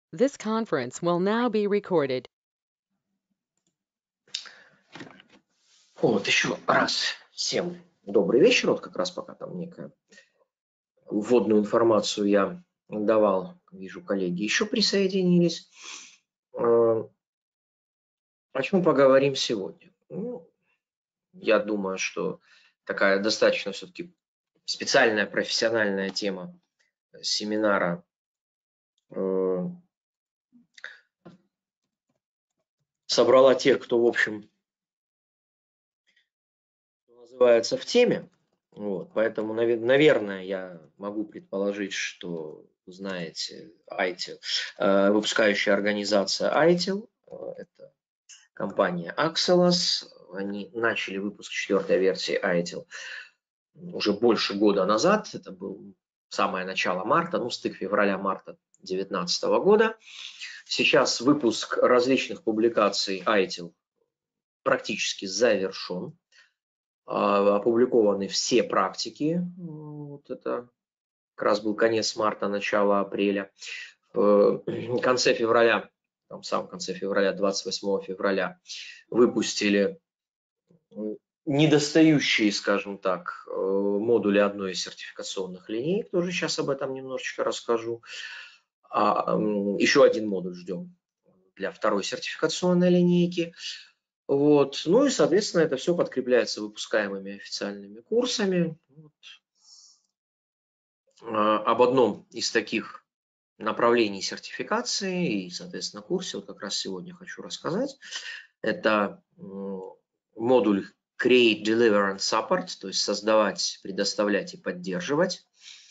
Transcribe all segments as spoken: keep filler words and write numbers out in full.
This conference will now be recorded. Вот еще раз всем добрый вечер. Вот как раз пока там некая вводную информацию я давал, вижу, коллеги еще присоединились. О чем поговорим сегодня? Ну, я думаю, что такая достаточно все-таки специальная профессиональная тема семинара э, собрала тех, кто, в общем, называется, в теме. Вот, поэтому, наверное, я могу предположить, что вы знаете айтил, э, выпускающая организация айтил, э, это компания Axelos. Они начали выпуск четвертой версии айтил уже больше года назад. Это был самое начало марта, ну, стык февраля-марта две тысячи девятнадцатого года. Сейчас выпуск различных публикаций айтил практически завершен. Опубликованы все практики. Вот это как раз был конец марта, начало апреля. В конце февраля, там, в самом конце февраля, двадцать восьмого февраля, выпустили недостающие, скажем так, модули одной из сертификационных линеек. Тоже сейчас об этом немножечко расскажу. А еще один модуль ждем для второй сертификационной линейки. Вот. Ну и, соответственно, это все подкрепляется выпускаемыми официальными курсами. Вот. Об одном из таких направлений сертификации и, соответственно, курсе вот как раз сегодня хочу рассказать. Это модуль Create, Deliver and Support, то есть создавать, предоставлять и поддерживать.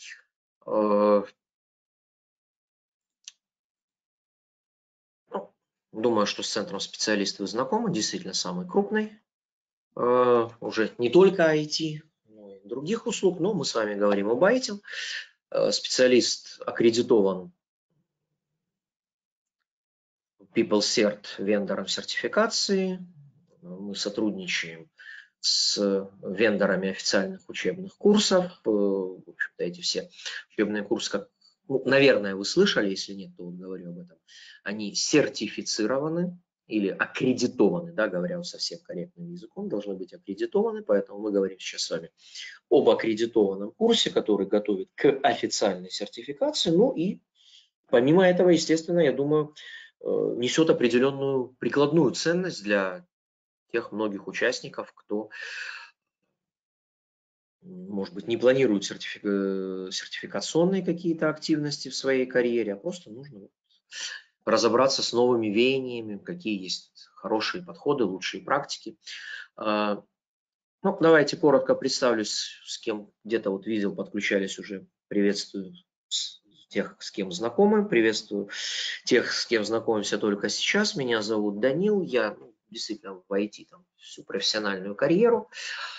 Думаю, что с центром специалистов вы знакомы, действительно самый крупный. Уже не только ай ти, но и других услуг, но мы с вами говорим об айтил. Специалист аккредитован PeopleCert вендором сертификации. Мы сотрудничаем с вендорами официальных учебных курсов. В общем-то, эти все учебные курсы, как, ну, наверное, вы слышали, если нет, то вот говорю об этом. Они сертифицированы или аккредитованы, да, говоря совсем корректным языком, должны быть аккредитованы, поэтому мы говорим сейчас с вами об аккредитованном курсе, который готовит к официальной сертификации. Ну и помимо этого, естественно, я думаю, несет определенную прикладную ценность для тех многих участников, кто, может быть, не планирует сертифи- сертификационные какие-то активности в своей карьере, а просто нужно разобраться с новыми веяниями, какие есть хорошие подходы, лучшие практики. Ну, давайте коротко представлюсь, с кем где-то вот видел, подключались уже. Приветствую тех, с кем знакомы, приветствую тех, с кем знакомимся только сейчас. Меня зовут Данил, я действительно в ай ти там всю профессиональную карьеру.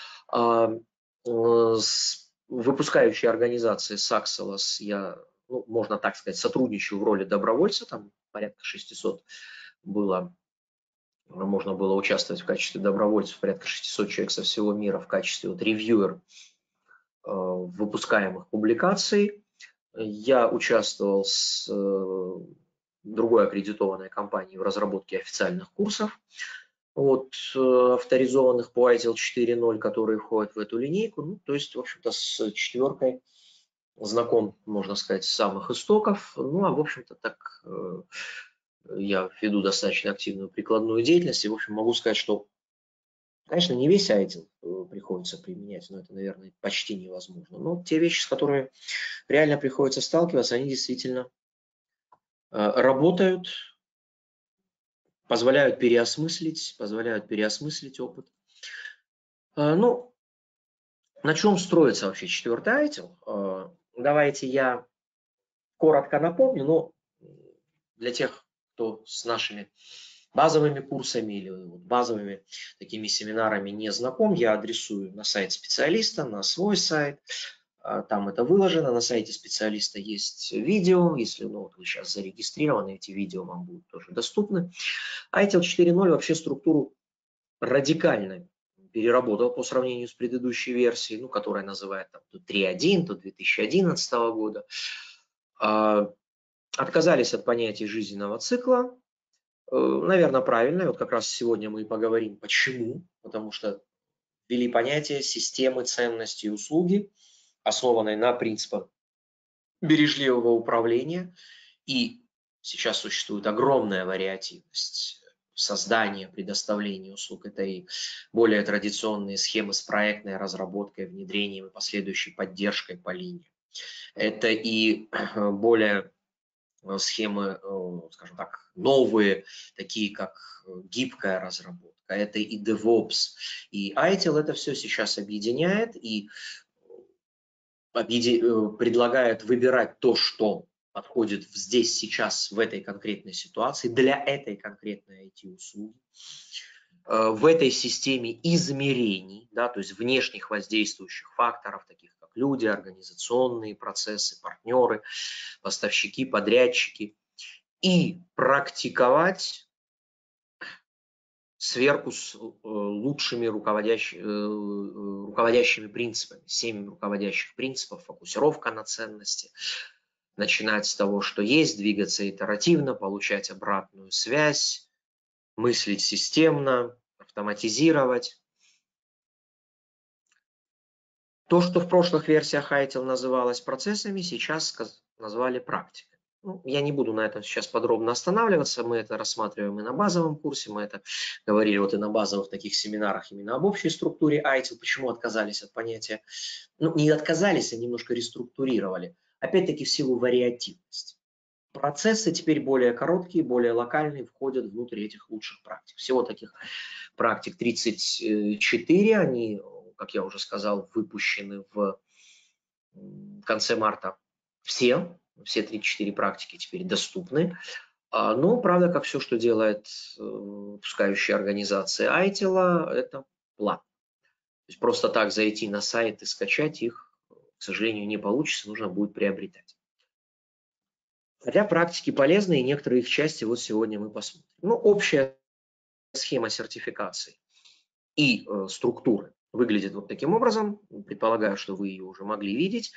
С выпускающей организацией Axelos я, ну, можно так сказать, сотрудничаю в роли добровольца, там порядка шестисот было, можно было участвовать в качестве добровольцев, порядка шестисот человек со всего мира в качестве вот ревьюер выпускаемых публикаций. Я участвовал с другой аккредитованной компанией в разработке официальных курсов, вот, авторизованных по айтил четыре ноль, которые входят в эту линейку. Ну, то есть, в общем-то, с четверкой знаком, можно сказать, с самых истоков. Ну, а, в общем-то, так я веду достаточно активную прикладную деятельность. И, в общем, могу сказать, что, конечно, не весь айтил приходится применять, но это, наверное, почти невозможно. Но те вещи, с которыми реально приходится сталкиваться, они действительно работают, позволяют переосмыслить, позволяют переосмыслить опыт. Ну, на чем строится вообще четвертый айтил? Давайте я коротко напомню, но для тех, кто с нашими базовыми курсами или базовыми такими семинарами не знаком, я адресую на сайт специалиста, на свой сайт. Там это выложено, на сайте специалиста есть видео, если, ну, вот вы сейчас зарегистрированы, эти видео вам будут тоже доступны. айтил четыре ноль вообще структуру радикально переработал по сравнению с предыдущей версией, ну, которая называет там, то три один, то две тысячи одиннадцатого года. отказались от понятия жизненного цикла. Наверное, правильно. И вот как раз сегодня мы и поговорим, почему. Потому что ввели понятие системы ценностей и услуги, основанной на принципах бережливого управления. И сейчас существует огромная вариативность создания, предоставления услуг. Это и более традиционные схемы с проектной разработкой, внедрением и последующей поддержкой по линии. Это и более схемы, скажем так, новые, такие как гибкая разработка. Это и DevOps, и ITIL это все сейчас объединяет и предлагает выбирать то, что подходит здесь, сейчас, в этой конкретной ситуации, для этой конкретной ай ти-услуги, в этой системе измерений, да, то есть внешних воздействующих факторов, таких как люди, организационные процессы, партнеры, поставщики, подрядчики, и практиковать сверху с лучшими руководящими, руководящими принципами, семь руководящих принципов, фокусировка на ценности, начинать с того, что есть, двигаться итеративно, получать обратную связь, мыслить системно, автоматизировать. То, что в прошлых версиях ITIL называлось процессами, сейчас назвали практикой. Ну, я не буду на этом сейчас подробно останавливаться, мы это рассматриваем и на базовом курсе, мы это говорили вот и на базовых таких семинарах именно об общей структуре ITIL, почему отказались от понятия, ну не отказались, а немножко реструктурировали, опять-таки в силу вариативности. Процессы теперь более короткие, более локальные, входят внутрь этих лучших практик. Всего таких практик тридцать четыре, они, как я уже сказал, выпущены в конце марта все. Все тридцать четыре практики теперь доступны. Но, правда, как все, что делает выпускающая организация ITIL, это платно. То есть просто так зайти на сайт и скачать их, к сожалению, не получится, нужно будет приобретать. Хотя практики полезны, и некоторые их части вот сегодня мы посмотрим. Ну, общая схема сертификации и э, структуры выглядит вот таким образом. Предполагаю, что вы ее уже могли видеть.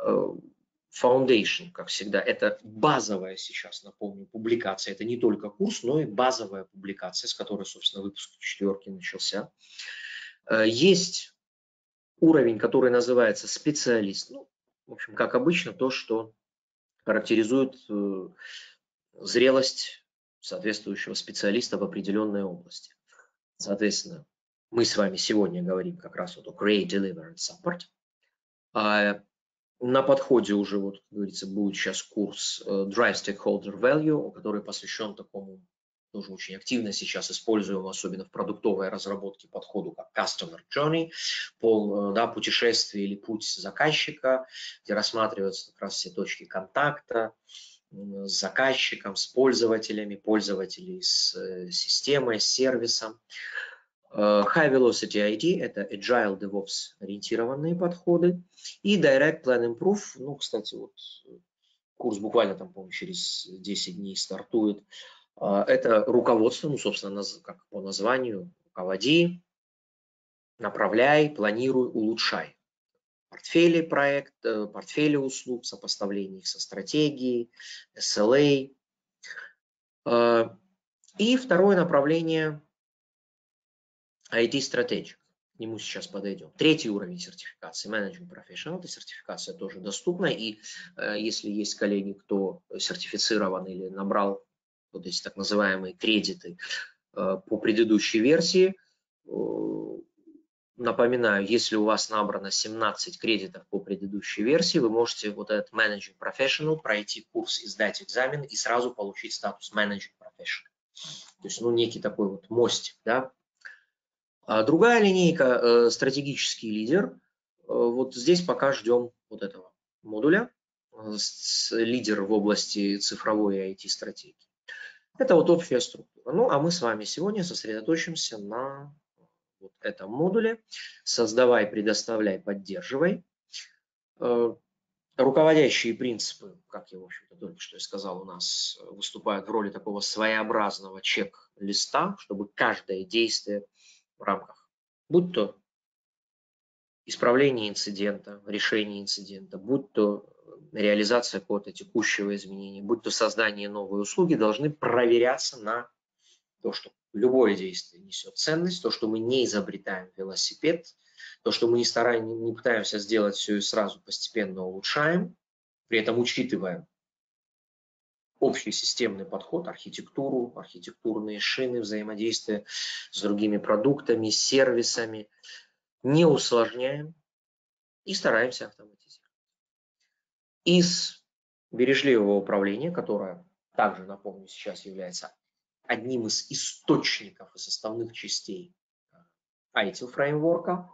Foundation, как всегда, это базовая сейчас, напомню, публикация. Это не только курс, но и базовая публикация, с которой, собственно, выпуск четверки начался. Есть уровень, который называется специалист. Ну, в общем, как обычно, то, что характеризует зрелость соответствующего специалиста в определенной области. Соответственно, мы с вами сегодня говорим как раз вот о Create, Deliver and Support. А на подходе уже, вот, как говорится, будет сейчас курс Drive Stakeholder Value, который посвящен такому, тоже очень активно сейчас используемому, особенно в продуктовой разработке, подходу как Customer Journey, пол, да, путешествие или путь заказчика, где рассматриваются как раз все точки контакта с заказчиком, с пользователями, пользователей с системой, с сервисом. High Velocity ай ди – это Agile DevOps ориентированные подходы. И Direct Plan Improve, ну, кстати, вот курс буквально там, по-моему, через десять дней стартует. Это руководство, ну, собственно, как по названию, руководи, направляй, планируй, улучшай. Портфели проект, портфели услуг, сопоставление их со стратегией, эс эл эй. И второе направление – ай ти-стратегия. К нему сейчас подойдем. Третий уровень сертификации, Managing Professional. Эта сертификация тоже доступна. И э, если есть коллеги, кто сертифицирован или набрал вот эти так называемые кредиты э, по предыдущей версии, э, напоминаю, если у вас набрано семнадцать кредитов по предыдущей версии, вы можете вот этот Managing Professional пройти курс и сдать экзамен и сразу получить статус Managing Professional. То есть, ну, некий такой вот мостик, да. А другая линейка, стратегический лидер, вот здесь пока ждем вот этого модуля, лидер в области цифровой ай ти-стратегии. Это вот общая структура. Ну, а мы с вами сегодня сосредоточимся на вот этом модуле. Создавай, предоставляй, поддерживай. Руководящие принципы, как я, в общем-то, только что и сказал, у нас выступают в роли такого своеобразного чек-листа, чтобы каждое действие в рамках, будь то исправление инцидента, решение инцидента, будь то реализация какого-то текущего изменения, будь то создание новой услуги, должны проверяться на то, что любое действие несет ценность, то, что мы не изобретаем велосипед, то, что мы не стараемся, не пытаемся сделать все и сразу постепенно улучшаем, при этом учитываем общий системный подход, архитектуру, архитектурные шины, взаимодействие с другими продуктами, сервисами, не усложняем и стараемся автоматизировать. Из бережливого управления, которое также, напомню, сейчас является одним из источников и составных частей ай ти эл фреймворка,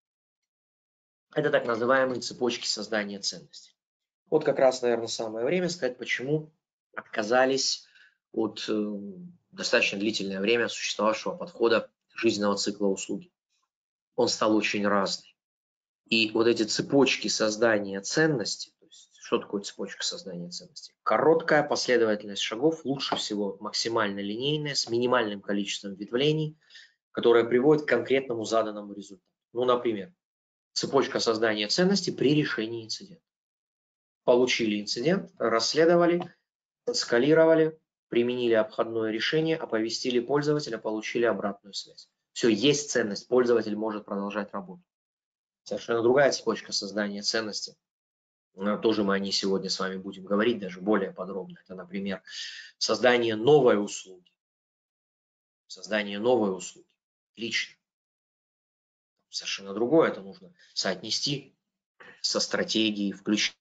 это так называемые цепочки создания ценностей. Вот как раз, наверное, самое время сказать, почему отказались от э, достаточно длительное время существовавшего подхода жизненного цикла услуги. Он стал очень разный. И вот эти цепочки создания ценностей, то есть, что такое цепочка создания ценностей? Короткая последовательность шагов, лучше всего максимально линейная, с минимальным количеством ветвлений, которая приводит к конкретному заданному результату. Ну, например, цепочка создания ценностей при решении инцидента. Получили инцидент, расследовали, скалировали, применили обходное решение, оповестили пользователя, получили обратную связь. Все, есть ценность, пользователь может продолжать работу. Совершенно другая цепочка создания ценности. Тоже мы о ней сегодня с вами будем говорить, даже более подробно. Это, например, создание новой услуги. Создание новой услуги. Лично. Совершенно другое. Это нужно соотнести со стратегией, включить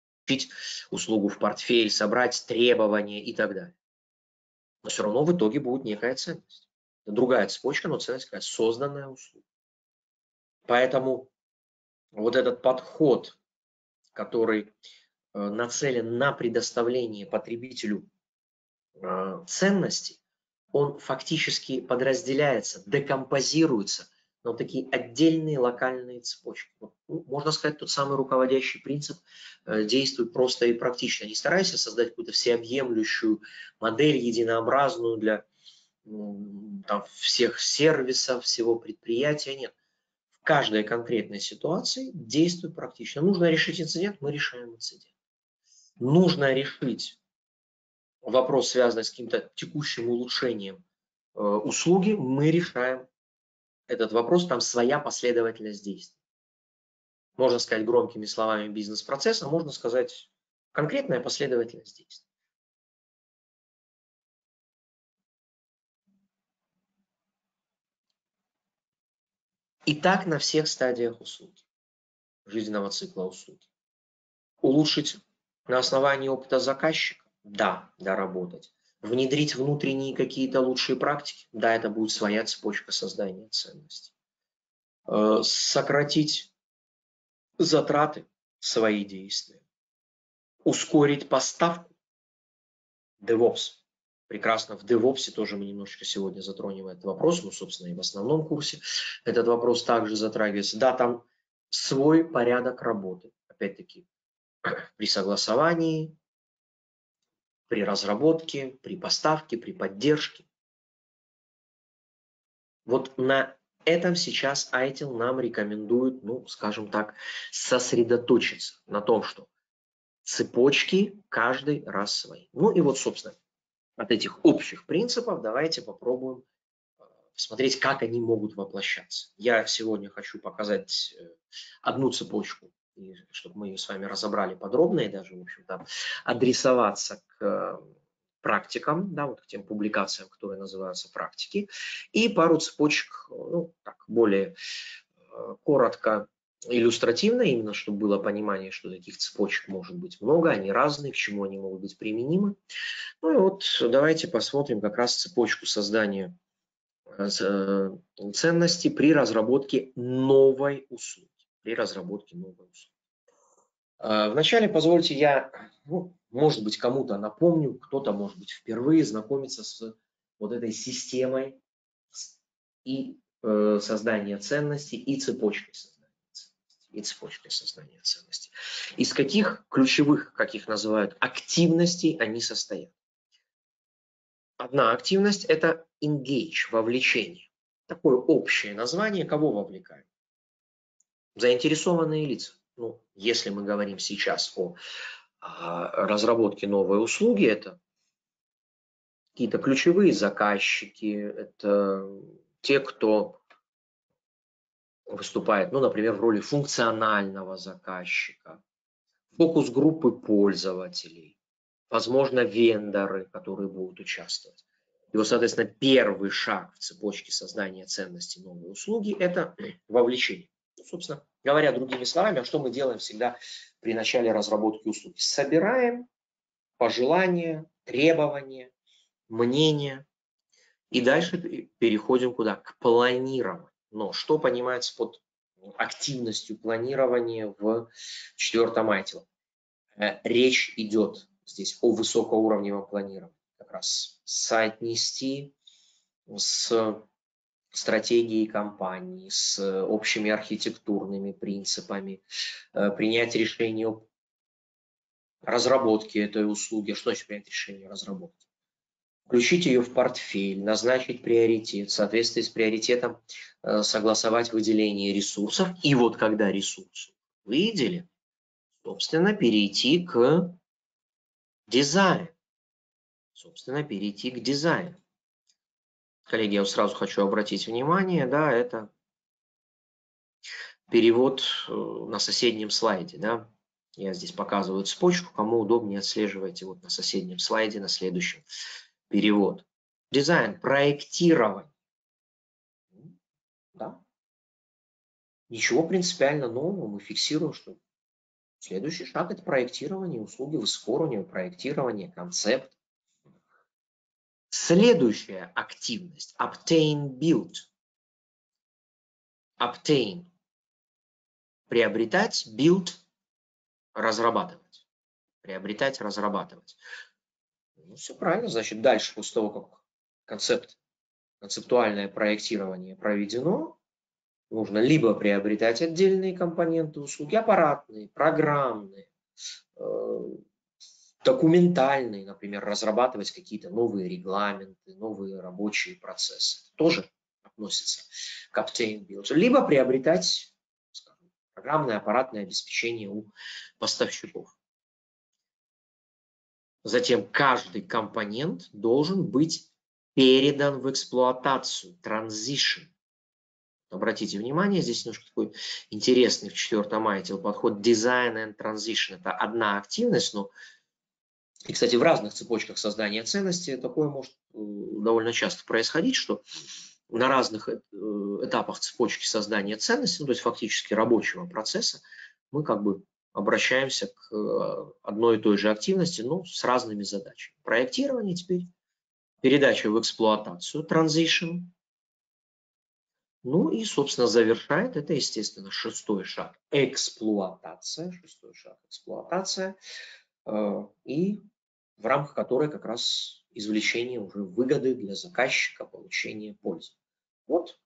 услугу в портфель, собрать требования и так далее. Но все равно в итоге будет некая ценность. Это другая цепочка, но ценность какая? Созданная услуга. Поэтому вот этот подход, который нацелен на предоставление потребителю ценностей, он фактически подразделяется, декомпозируется на вот такие отдельные локальные цепочки. Ну, можно сказать, тот самый руководящий принцип действует просто и практично. Не старайся создать какую-то всеобъемлющую модель, единообразную для там, всех сервисов, всего предприятия. Нет. В каждой конкретной ситуации действует практично. Нужно решить инцидент, мы решаем инцидент. Нужно решить вопрос, связанный с каким-то текущим улучшением э, услуги, мы решаем этот вопрос, там своя последовательность действий. Можно сказать громкими словами бизнес-процесс, а можно сказать конкретная последовательность действий. И так на всех стадиях услуги, жизненного цикла услуги. Улучшить на основании опыта заказчика? Да, доработать. Внедрить внутренние какие-то лучшие практики? Да, это будет своя цепочка создания ценностей. Сократить затраты, свои действия. Ускорить поставку? DevOps. Прекрасно. В DevOps тоже мы немножечко сегодня затронем этот вопрос, ну, собственно, и в основном курсе этот вопрос также затрагивается. Да, там свой порядок работы. Опять-таки, при согласовании, при разработке, при поставке, при поддержке. Вот на этом сейчас ай ти эл нам рекомендует, ну, скажем так, сосредоточиться на том, что цепочки каждый раз свои. Ну и вот, собственно, от этих общих принципов давайте попробуем посмотреть, как они могут воплощаться. Я сегодня хочу показать одну цепочку, чтобы мы ее с вами разобрали подробно и даже, в общем-то, адресоваться к практикам, да, вот к тем публикациям, которые называются практики, и пару цепочек, ну, так, более коротко, иллюстративно, именно чтобы было понимание, что таких цепочек может быть много, они разные, к чему они могут быть применимы. Ну и вот давайте посмотрим как раз цепочку создания ценности при разработке новой услуги. При разработке новой услуги. Вначале позвольте я, ну, может быть, кому-то напомню, кто-то, может быть, впервые знакомится с вот этой системой и э, создания ценностей, и цепочкой создания ценностей, и цепочкой создания ценностей. Из каких ключевых, как их называют, активностей они состоят? Одна активность – это engage, вовлечение. Такое общее название, кого вовлекаем? Заинтересованные лица. Ну, если мы говорим сейчас о, о разработке новой услуги, это какие-то ключевые заказчики, это те, кто выступает, ну, например, в роли функционального заказчика, фокус-группы пользователей, возможно, вендоры, которые будут участвовать. И вот, соответственно, первый шаг в цепочке создания ценности новой услуги – это вовлечение. Ну, собственно говоря, другими словами, а что мы делаем всегда при начале разработки услуги? Собираем пожелания, требования, мнения, и дальше переходим куда? К планированию. Но что понимается под активностью планирования в четвертом айтиле? Речь идет здесь о высокоуровневом планировании. Как раз соотнести с стратегией компании, с общими архитектурными принципами, принять решение о разработке этой услуги. Что значит принять решение о разработке? Включить ее в портфель, назначить приоритет, в соответствии с приоритетом согласовать выделение ресурсов. И вот когда ресурсы выделили, собственно, перейти к дизайну. Собственно, перейти к дизайну. Коллеги, я сразу хочу обратить внимание, да, это перевод на соседнем слайде, да. Я здесь показываю цепочку, кому удобнее, отслеживайте вот на соседнем слайде, на следующем перевод. Дизайн, проектирование. Да. Ничего принципиально нового, мы фиксируем, что следующий шаг – это проектирование услуги высокоуровневого проектирования, концепт. Следующая активность – obtain, build. Obtain – приобретать, build – разрабатывать. Приобретать, разрабатывать. Ну, все правильно, значит, дальше, после того, как концепт, концептуальное проектирование проведено, нужно либо приобретать отдельные компоненты услуги, аппаратные, программные, документальные, например, разрабатывать какие-то новые регламенты, новые рабочие процессы. Тоже относится к obtain build. Либо приобретать, скажем, программное, аппаратное обеспечение у поставщиков. Затем каждый компонент должен быть передан в эксплуатацию, transition. Обратите внимание, здесь немножко такой интересный в четвертом айтиле подход design and transition. Это одна активность, но и, кстати, в разных цепочках создания ценности такое может довольно часто происходить, что на разных этапах цепочки создания ценности, ну, то есть фактически рабочего процесса, мы как бы обращаемся к одной и той же активности, но с разными задачами. Проектирование теперь, передача в эксплуатацию, transition. Ну и, собственно, завершает это, естественно, шестой шаг – эксплуатация. Шестой шаг – эксплуатация. И в рамках которой как раз извлечение уже выгоды для заказчика, получение пользы. Вот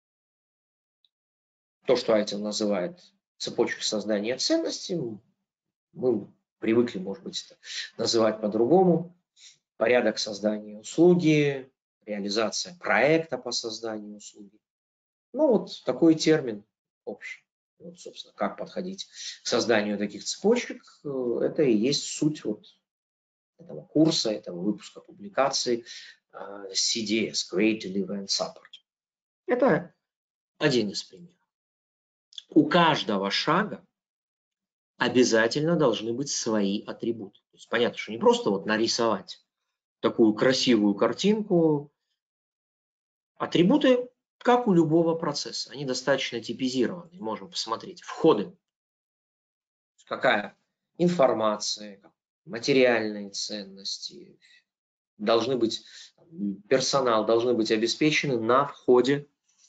то, что айтил называет цепочкой создания ценностей, мы привыкли, может быть, это называть по-другому. Порядок создания услуги, реализация проекта по созданию услуги. Ну вот такой термин общий. Вот, собственно, как подходить к созданию таких цепочек, это и есть суть вот этого курса, этого выпуска публикации си ди эс, Create, Deliver and Support. Это один из примеров. У каждого шага обязательно должны быть свои атрибуты. То есть понятно, что не просто вот нарисовать такую красивую картинку. Атрибуты, как у любого процесса, они достаточно типизированы. Можем посмотреть. Входы. Какая информация, материальные ценности, должны быть, персонал должны быть обеспечены на входе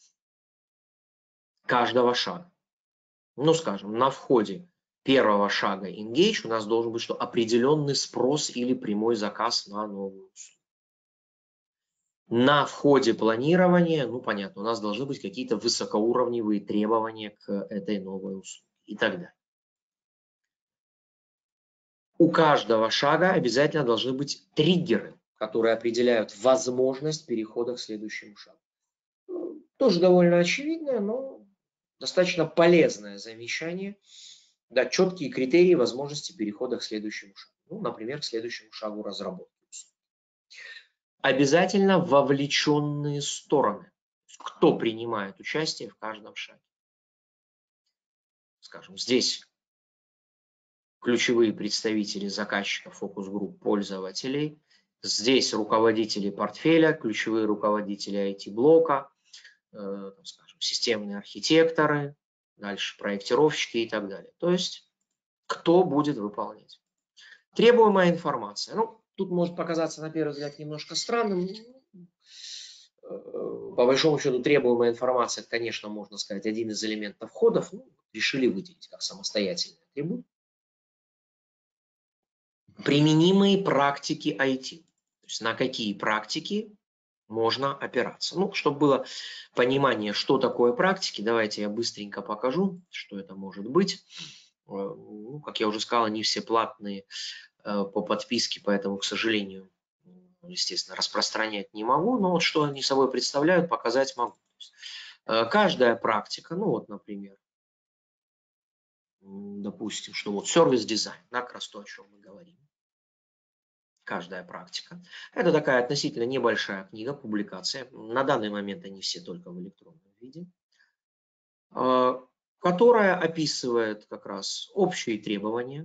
каждого шага. Ну, скажем, на входе первого шага Engage у нас должен быть что? Определенный спрос или прямой заказ на новую услугу. На входе планирования, ну, понятно, у нас должны быть какие-то высокоуровневые требования к этой новой услуге и так далее. У каждого шага обязательно должны быть триггеры, которые определяют возможность перехода к следующему шагу. Тоже довольно очевидное, но достаточно полезное замечание, Да, четкие критерии возможности перехода к следующему шагу. Ну, например, к следующему шагу разработки. Обязательно вовлеченные стороны. Кто принимает участие в каждом шаге. Скажем, здесь ключевые представители заказчиков, фокус-групп, пользователей. Здесь руководители портфеля, ключевые руководители ай ти-блока, э, скажем, системные архитекторы, дальше проектировщики и так далее. То есть, кто будет выполнять. Требуемая информация. Ну, тут может показаться, на первый взгляд, немножко странным. По большому счету, требуемая информация, конечно, можно сказать, один из элементов входов. Ну, решили выделить как самостоятельный атрибут. Применимые практики ай ти. То есть на какие практики можно опираться. Ну, чтобы было понимание, что такое практики, давайте я быстренько покажу, что это может быть. Ну, как я уже сказал, они все платные по подписке, поэтому, к сожалению, естественно, распространять не могу, но вот что они собой представляют, показать могу. Каждая практика, ну вот, например, допустим, что вот сервис-дизайн, да, как раз то, о чем мы говорим. Каждая практика. Это такая относительно небольшая книга, публикация. На данный момент они все только в электронном виде, которая описывает как раз общие требования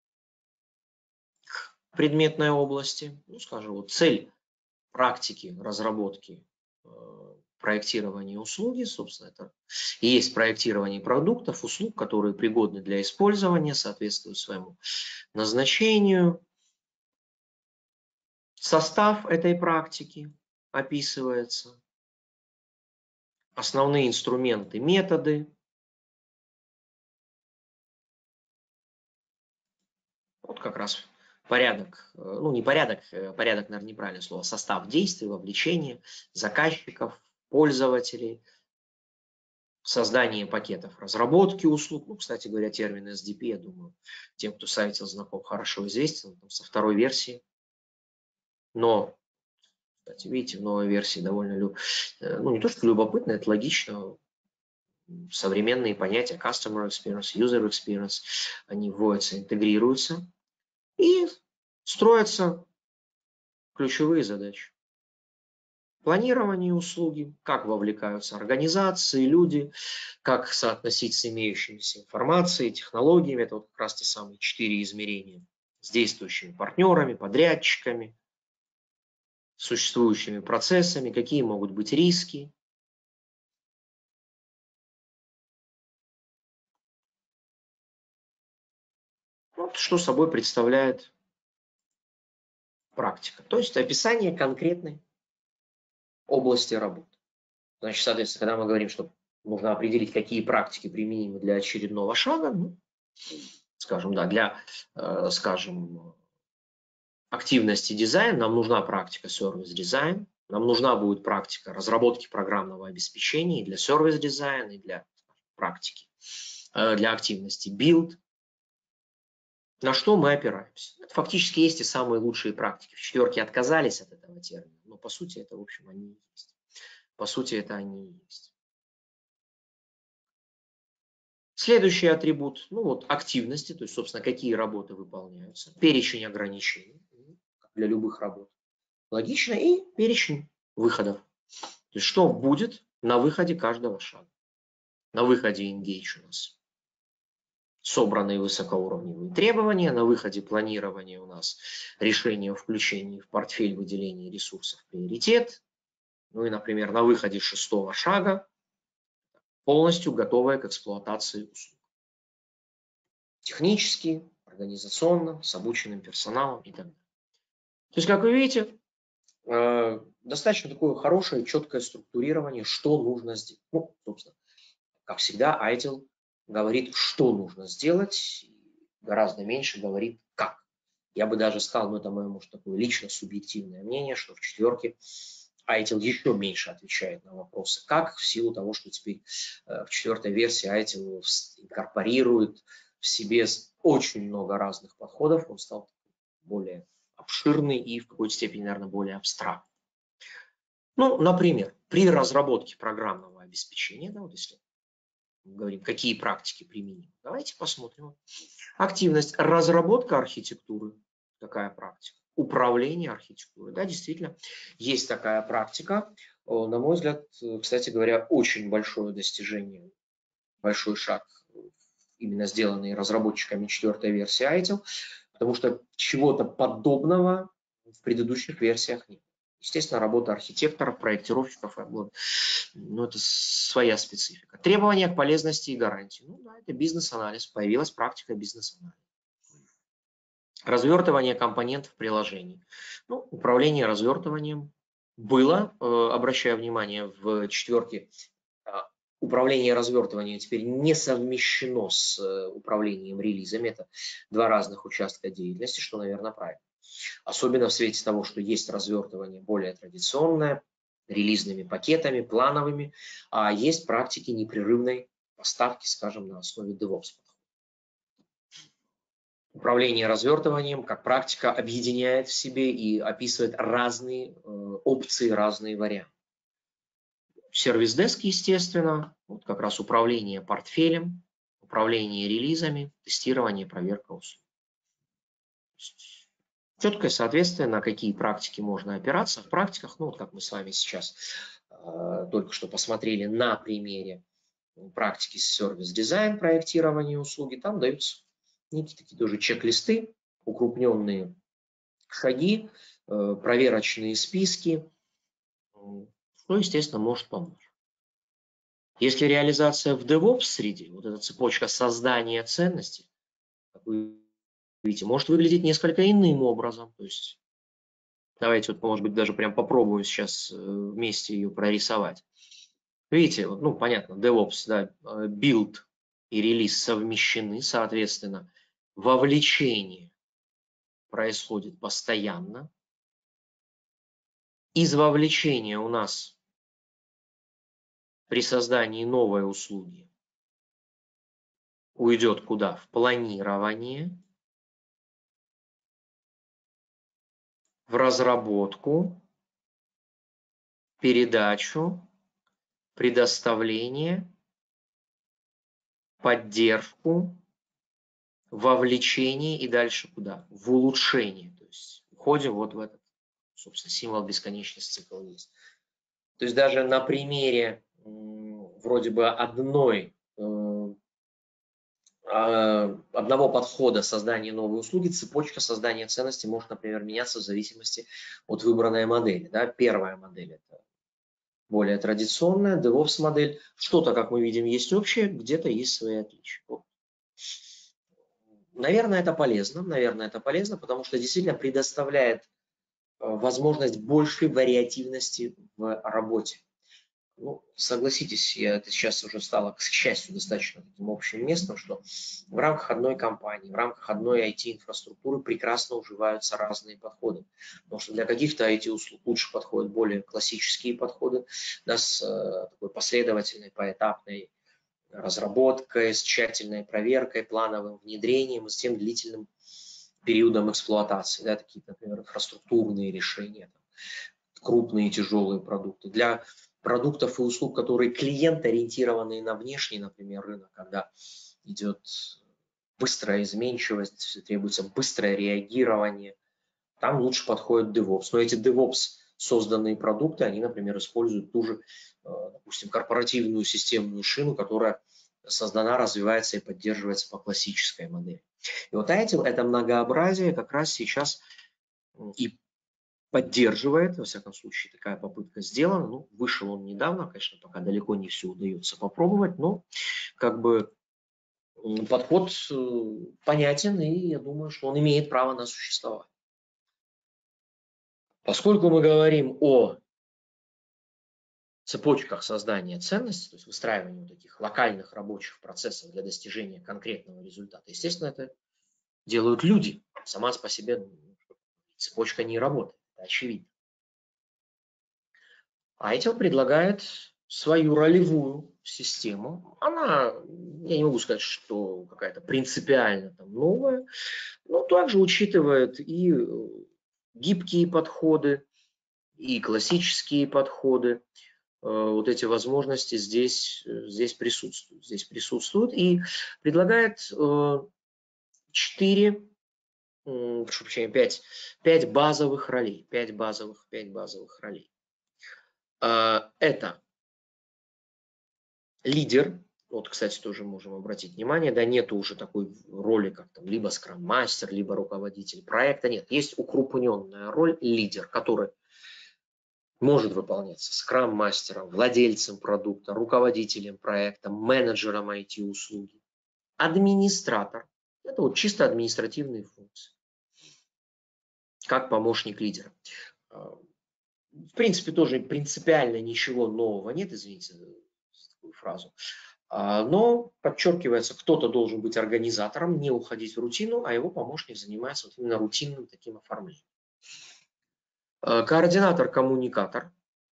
к предметной области. Ну, скажем, вот цель практики разработки проектирования услуги, собственно, это и есть проектирование продуктов, услуг, которые пригодны для использования, соответствуют своему назначению. Состав этой практики описывается, основные инструменты, методы. Вот как раз порядок, ну не порядок, порядок, наверное, неправильное слово, состав действий, вовлечение заказчиков, пользователей, создание пакетов разработки услуг. Ну, кстати говоря, термин эс ди пи, я думаю, тем, кто с ITIL знаком, хорошо известен, там, со второй версии. Но, кстати, видите, в новой версии довольно, ну не то что любопытно, это логично. Современные понятия customer experience, user experience, они вводятся, интегрируются и строятся ключевые задачи. Планирование услуги, как вовлекаются организации, люди, как соотносить с имеющимися информацией, технологиями. Это вот как раз те самые четыре измерения с действующими партнерами, подрядчиками, существующими процессами, какие могут быть риски. Вот что собой представляет практика. То есть описание конкретной области работы. Значит, соответственно, когда мы говорим, что нужно определить, какие практики применимы для очередного шага, ну, скажем, да, для, э, скажем, активности дизайна нам нужна практика сервис-дизайн, нам нужна будет практика разработки программного обеспечения и для сервис-дизайна, и для практики, э, для активности build. На что мы опираемся? Это фактически есть и самые лучшие практики. В четверке отказались от этого термина, но по сути это, в общем, они и есть. По сути, это они и есть. Следующий атрибут, ну вот активности, то есть, собственно, какие работы выполняются. Перечень ограничений для любых работ. Логично. И перечень выходов. То есть, что будет на выходе каждого шага. На выходе engage у нас собранные высокоуровневые требования. На выходе планирования у нас решение о включении в портфель выделения ресурсов приоритет. Ну и, например, на выходе шестого шага полностью готовая к эксплуатации услуг. Технически, организационно, с обученным персоналом и так далее. То есть, как вы видите, достаточно такое хорошее, четкое структурирование, что нужно сделать. Ну, собственно, как всегда, ITIL говорит, что нужно сделать, гораздо меньше говорит, как. Я бы даже сказал, ну это мое, может, такое лично субъективное мнение, что в четверке ITIL еще меньше отвечает на вопросы «как», в силу того, что теперь в четвертой версии ITIL инкорпорирует в себе очень много разных подходов, он стал более обширный и в какой-то степени, наверное, более абстрактный. Ну, например, при разработке программного обеспечения, да, вот если Мы говорим, какие практики применимы. Давайте посмотрим. Активность, разработка архитектуры. Такая практика. Управление архитектурой. Да, действительно, есть такая практика. На мой взгляд, кстати говоря, очень большое достижение, большой шаг, именно сделанный разработчиками четвертой версии ай ти эл, потому что чего-то подобного в предыдущих версиях нет. Естественно, работа архитекторов, проектировщиков, ну, это своя специфика. Требования к полезности и гарантии. Ну, да, это бизнес-анализ. Появилась практика бизнес-анализа. Развертывание компонентов приложений. Ну, управление развертыванием было, обращаю внимание, в четверке. Управление развертыванием теперь не совмещено с управлением релизами. Это два разных участка деятельности, что, наверное, правильно. Особенно в свете того, что есть развертывание более традиционное, релизными пакетами, плановыми, а есть практики непрерывной поставки, скажем, на основе DevOps. Управление развертыванием как практика объединяет в себе и описывает разные э, опции, разные варианты. Сервис-деск, естественно, вот как раз управление портфелем, управление релизами, тестирование, проверка услуг. Четкое соответствие, на какие практики можно опираться. В практиках, ну вот как мы с вами сейчас э, только что посмотрели на примере практики сервис-дизайн, проектирования услуги, там даются некие такие тоже чек-листы, укрупненные шаги, э, проверочные списки, что, естественно, может помочь. Если реализация в DevOps среде, вот эта цепочка создания ценностей, как вы видите, может выглядеть несколько иным образом. То есть давайте, вот, может быть, даже прям попробую сейчас вместе ее прорисовать. Видите, вот, ну, понятно, DevOps, да, build и релиз совмещены, соответственно, вовлечение происходит постоянно. Из вовлечения у нас при создании новой услуги уйдет куда? В планирование, в разработку, передачу, предоставление, поддержку, вовлечение и дальше куда? В улучшение. То есть уходим вот в этот, собственно, символ бесконечности цикл есть. То есть даже на примере вроде бы одной, одного подхода создания новой услуги, цепочка создания ценности может, например, меняться в зависимости от выбранной модели. Да? Первая модель – это более традиционная, DevOps модель. Что-то, как мы видим, есть общее, где-то есть свои отличия. Вот. Наверное, это полезно, наверное, это полезно, потому что действительно предоставляет возможность большей вариативности в работе. Ну, согласитесь, я, это сейчас уже стало, к счастью, достаточно таким общим местом, что в рамках одной компании, в рамках одной ай ти-инфраструктуры прекрасно уживаются разные подходы. Потому что для каких-то ай ти-услуг лучше подходят более классические подходы, да, с э, такой последовательной, поэтапной разработкой, с тщательной проверкой, плановым внедрением и с тем длительным периодом эксплуатации. Да, такие, например, инфраструктурные решения, там, крупные тяжелые продукты. Для продуктов и услуг, которые клиент-ориентированные на внешний, например, рынок, когда идет быстрая изменчивость, требуется быстрое реагирование, там лучше подходит DevOps. Но эти DevOps созданные продукты, они, например, используют ту же, допустим, корпоративную системную шину, которая создана, развивается и поддерживается по классической модели. И вот этим это многообразие как раз сейчас и поддерживает, во всяком случае, такая попытка сделана. Ну, вышел он недавно, конечно, пока далеко не все удается попробовать, но как бы подход понятен, и я думаю, что он имеет право на существование. Поскольку мы говорим о цепочках создания ценностей, то есть выстраиванию таких локальных рабочих процессов для достижения конкретного результата, естественно, это делают люди. Сама по себе цепочка не работает, это очевидно. ай ти эл предлагает свою ролевую систему. Она, я не могу сказать, что какая-то принципиально там новая, но также учитывает и гибкие подходы, и классические подходы. вот эти возможности здесь, здесь присутствуют. Здесь присутствуют и предлагает четыре, прошу прощения, пять, пять базовых ролей. Пять базовых, пять базовых ролей. Это лидер. Вот, кстати, тоже можем обратить внимание, да, нету уже такой роли, как там либо скрам-мастер, либо руководитель проекта. Нет, есть укрупненная роль лидер, который может выполняться скрам-мастером, владельцем продукта, руководителем проекта, менеджером ай ти-услуги. Администратор – это вот чисто административные функции, как помощник лидера. В принципе, тоже принципиально ничего нового нет, извините за такую фразу. Но подчеркивается, кто-то должен быть организатором, не уходить в рутину, а его помощник занимается вот именно рутинным таким оформлением. Координатор-коммуникатор.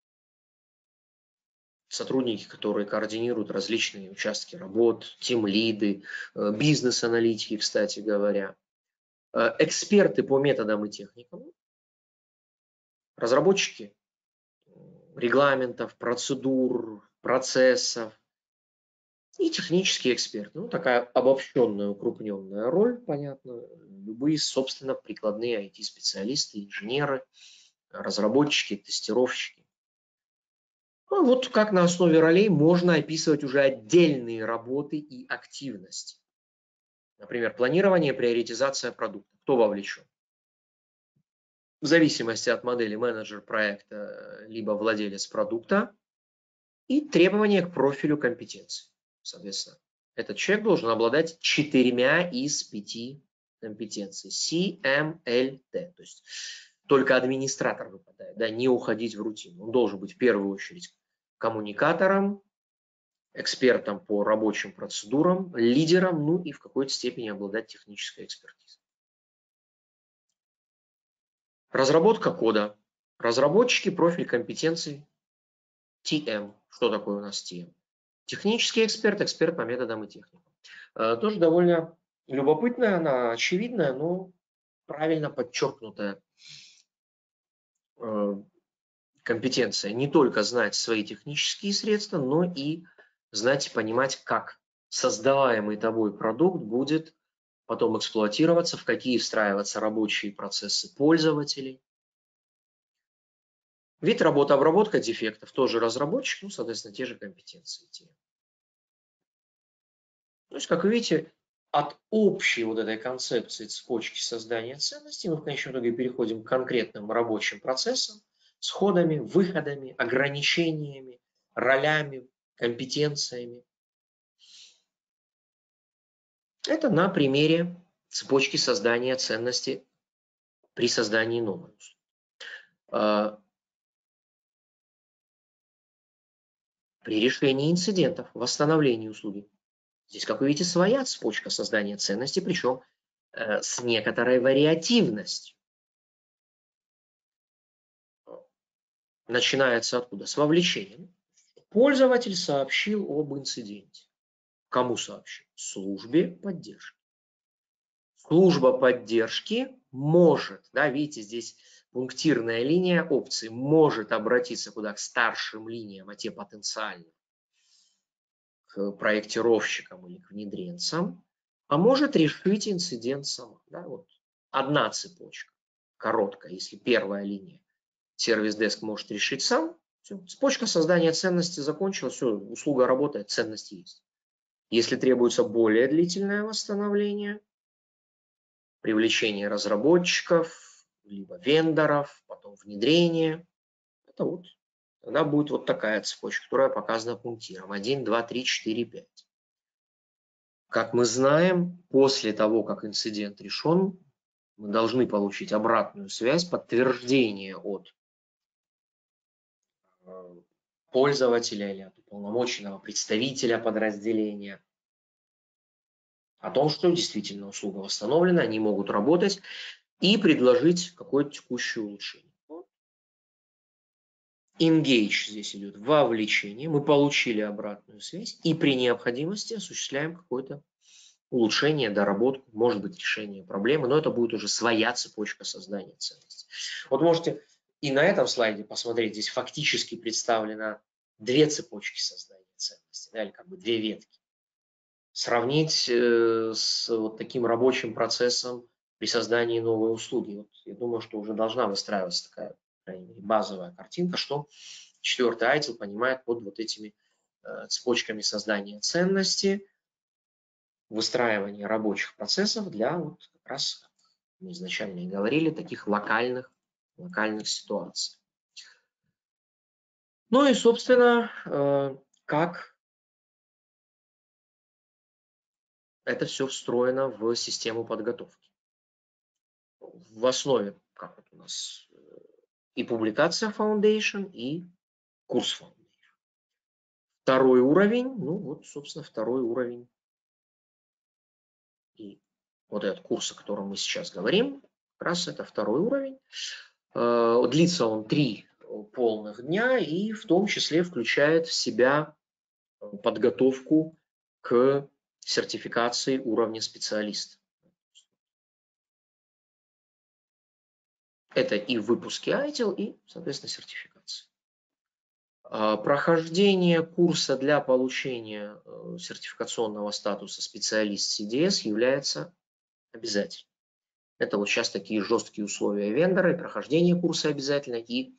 Сотрудники, которые координируют различные участки работ, тимлиды, бизнес-аналитики, кстати говоря. Эксперты по методам и техникам. Разработчики регламентов, процедур, процессов. И технические эксперты. Ну, такая обобщенная, укрупненная роль, понятно. Любые, собственно, прикладные ай ти-специалисты, инженеры, разработчики, тестировщики. Ну, вот как на основе ролей можно описывать уже отдельные работы и активности. Например, планирование, приоритизация продукта. Кто вовлечен? В зависимости от модели менеджер проекта, либо владелец продукта. И требования к профилю компетенций. Соответственно, этот человек должен обладать четырьмя из пяти компетенций. си эм эл ти. То есть только администратор выпадает, да, не уходить в рутину. Он должен быть в первую очередь коммуникатором, экспертом по рабочим процедурам, лидером, ну и в какой-то степени обладать технической экспертизой. Разработка кода. Разработчики, профиль компетенций, ти эм. Что такое у нас ти эм? Технический эксперт, эксперт по методам и техникам. Тоже довольно любопытная, она очевидная, но правильно подчеркнутая компетенция. Не только знать свои технические средства, но и знать и понимать, как создаваемый тобой продукт будет потом эксплуатироваться, в какие встраиваться рабочие процессы пользователей. Вид работы, обработка дефектов, тоже разработчик, ну, соответственно, те же компетенции. То есть, как вы видите, от общей вот этой концепции цепочки создания ценностей мы в конечном итоге переходим к конкретным рабочим процессам с ходами, выходами, ограничениями, ролями, компетенциями. Это на примере цепочки создания ценностей при создании новой услуги. При решении инцидентов, восстановлении услуги. Здесь, как вы видите, своя цепочка создания ценностей, причем э, с некоторой вариативностью. Начинается откуда? С вовлечением. Пользователь сообщил об инциденте. Кому сообщил? Службе поддержки. Служба поддержки может, да, видите, здесь пунктирная линия опций, может обратиться куда? К старшим линиям, а те потенциально к проектировщикам или к внедренцам, а может решить инцидент сама. Да, вот одна цепочка, короткая, если первая линия сервис-деск может решить сам, все, цепочка создания ценности закончилась, все, услуга работает, ценность есть. Если требуется более длительное восстановление, привлечение разработчиков, либо вендоров, потом внедрение, это вот тогда будет вот такая цепочка, которая показана пунктиром. один, два, три, четыре, пять. Как мы знаем, после того, как инцидент решен, мы должны получить обратную связь, подтверждение от пользователя или от уполномоченного представителя подразделения о том, что действительно услуга восстановлена, они могут работать и предложить какое-то текущее улучшение. Engage здесь идет вовлечение, мы получили обратную связь и при необходимости осуществляем какое-то улучшение, доработку, может быть решение проблемы, но это будет уже своя цепочка создания ценностей. Вот можете и на этом слайде посмотреть, здесь фактически представлена две цепочки создания ценности, да, или как бы две ветки. Сравнить э, с вот таким рабочим процессом при создании новой услуги. Вот я думаю, что уже должна выстраиваться такая, по крайней мере, базовая картинка, что четвертый айтил понимает под вот этими э, цепочками создания ценности, выстраивание рабочих процессов для вот как раз, как мы изначально и говорили, таких локальных, локальных ситуаций. Ну и, собственно, э, как это все встроено в систему подготовки. В основе, как вот у нас, и публикация Foundation, и курс Foundation. Второй уровень, ну вот, собственно, второй уровень. И вот этот курс, о котором мы сейчас говорим, как раз это второй уровень. Длится он три полных дня и в том числе включает в себя подготовку к сертификации уровня специалиста. Это и выпуски айтил, и, соответственно, сертификация. Прохождение курса для получения сертификационного статуса специалист си ди эс является обязательным. Это вот сейчас такие жесткие условия вендора, и прохождение курса обязательно, и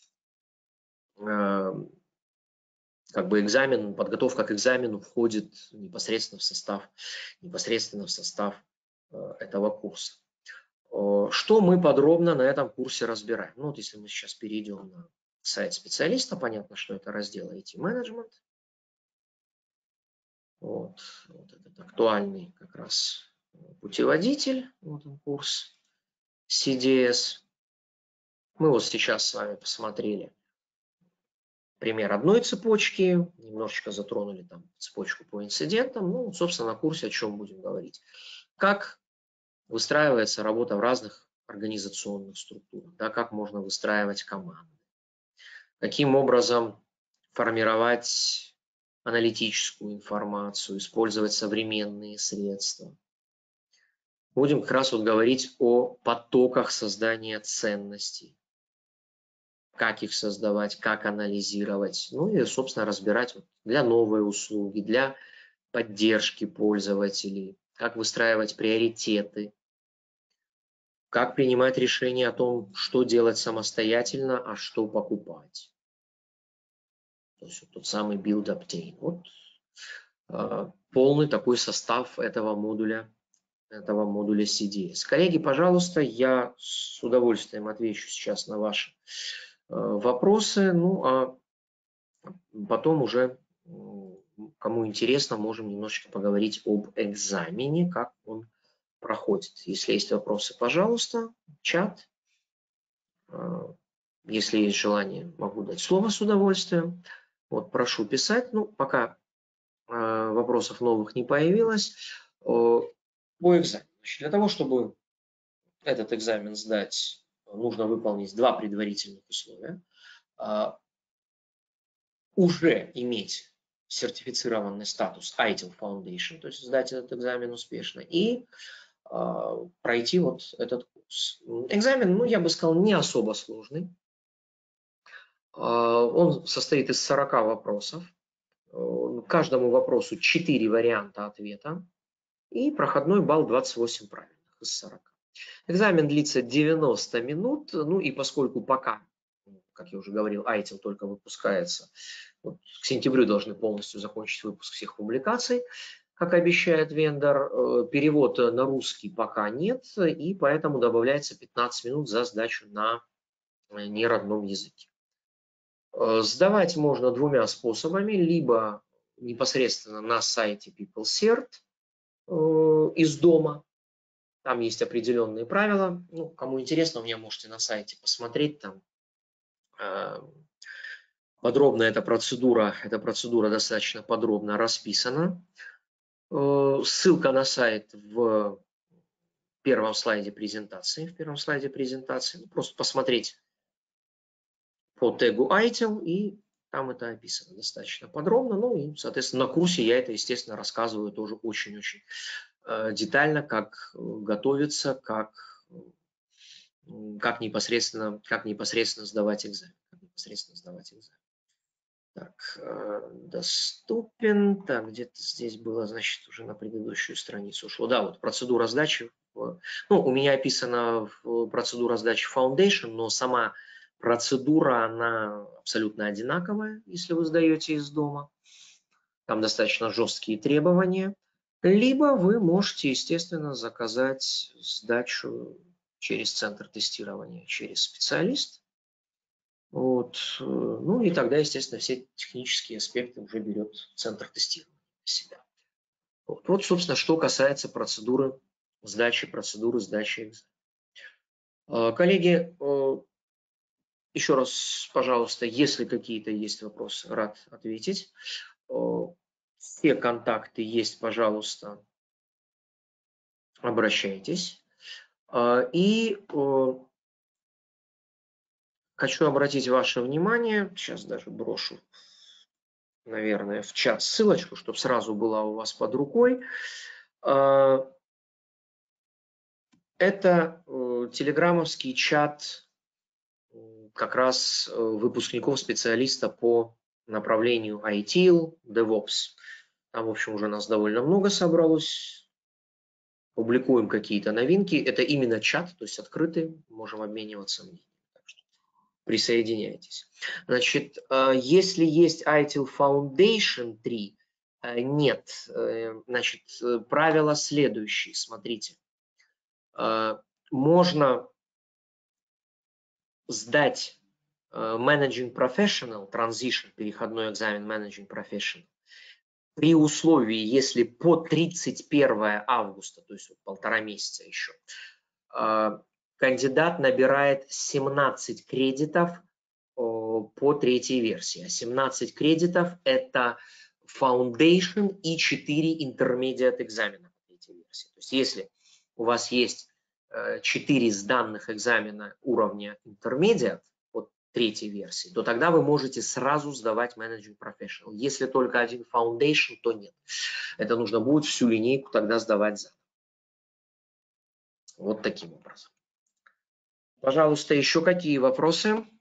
э, как бы экзамен, подготовка к экзамену входит непосредственно в состав, непосредственно в состав э, этого курса. Что мы подробно на этом курсе разбираем? Ну вот если мы сейчас перейдем на сайт специалиста, понятно, что это раздел ай ти-менеджмент. Вот, вот этот актуальный как раз путеводитель, вот он курс си ди эс. Мы вот сейчас с вами посмотрели пример одной цепочки, немножечко затронули там цепочку по инцидентам. Ну, собственно, на курсе о чем будем говорить. Как выстраивается работа в разных организационных структурах, да, как можно выстраивать команды, каким образом формировать аналитическую информацию, использовать современные средства. Будем как раз вот говорить о потоках создания ценностей, как их создавать, как анализировать, ну и, собственно, разбирать вот для новой услуги, для поддержки пользователей, как выстраивать приоритеты, как принимать решение о том, что делать самостоятельно, а что покупать. То есть вот тот самый build obtain. Вот э, полный такой состав этого модуля, этого модуля си ди эс. Коллеги, пожалуйста, я с удовольствием отвечу сейчас на ваши э, вопросы. Ну, а потом уже, кому интересно, можем немножечко поговорить об экзамене, как он проходит. Если есть вопросы, пожалуйста, чат. Если есть желание, могу дать слово с удовольствием. Вот, прошу писать. Ну, пока э, вопросов новых не появилось. Э, по экзамену. Значит, для того, чтобы этот экзамен сдать, нужно выполнить два предварительных условия. Э, уже иметь сертифицированный статус айтил Foundation, то есть сдать этот экзамен успешно, и э, пройти вот этот курс. Экзамен, ну, я бы сказал, не особо сложный. Он состоит из сорока вопросов. Каждому вопросу четыре варианта ответа. И проходной балл двадцать восемь правильных из сорока. Экзамен длится девяносто минут. Ну и поскольку пока, как я уже говорил, айтил только выпускается, вот к сентябрю должны полностью закончить выпуск всех публикаций, как обещает вендор. Перевод на русский пока нет, и поэтому добавляется пятнадцать минут за сдачу на неродном языке. Сдавать можно двумя способами, либо непосредственно на сайте PeopleCert из дома, там есть определенные правила, ну, кому интересно, у меня можете на сайте посмотреть, там подробно эта процедура, эта процедура достаточно подробно расписана. Ссылка на сайт в первом слайде презентации, в первом слайде презентации, ну, просто посмотреть по тегу айтил, и там это описано достаточно подробно. Ну и, соответственно, на курсе я это, естественно, рассказываю тоже очень-очень э, детально, как готовиться, как, как, непосредственно, как непосредственно сдавать экзамен. Как непосредственно сдавать экзамен. Так, доступен. Так, где-то здесь было, значит, уже на предыдущую страницу ушло. Да, вот процедура сдачи. Ну, у меня описана процедура сдачи Foundation, но сама процедура, она абсолютно одинаковая, если вы сдаете из дома. Там достаточно жесткие требования. Либо вы можете, естественно, заказать сдачу через центр тестирования, через специалист. Вот. Ну и тогда, естественно, все технические аспекты уже берет центр тестирования на себя. Вот. Вот, собственно, что касается процедуры сдачи, процедуры сдачи экзамена. Коллеги, еще раз, пожалуйста, если какие-то есть вопросы, рад ответить. Все контакты есть, пожалуйста, обращайтесь. И хочу обратить ваше внимание, сейчас даже брошу, наверное, в чат ссылочку, чтобы сразу была у вас под рукой. Это телеграммовский чат как раз выпускников специалиста по направлению ай ти эл, DevOps. Там, в общем, уже нас довольно много собралось. Публикуем какие-то новинки. Это именно чат, то есть открытый, можем обмениваться мнениями. Присоединяйтесь. Значит, если есть ай ти эл Foundation три, нет. Значит, правила следующие. Смотрите. Можно сдать Managing Professional, Transition, переходной экзамен Managing Professional, при условии, если по тридцать первое августа, то есть вот полтора месяца еще, кандидат набирает семнадцать кредитов по третьей версии. семнадцать кредитов – это Foundation и четыре Intermediate экзамена по третьей версии. То есть если у вас есть четыре сданных экзамена уровня Intermediate по третьей версии, то тогда вы можете сразу сдавать Managing Professional. Если только один Foundation, то нет. Это нужно будет всю линейку тогда сдавать заново. Вот таким образом. Пожалуйста, еще какие вопросы?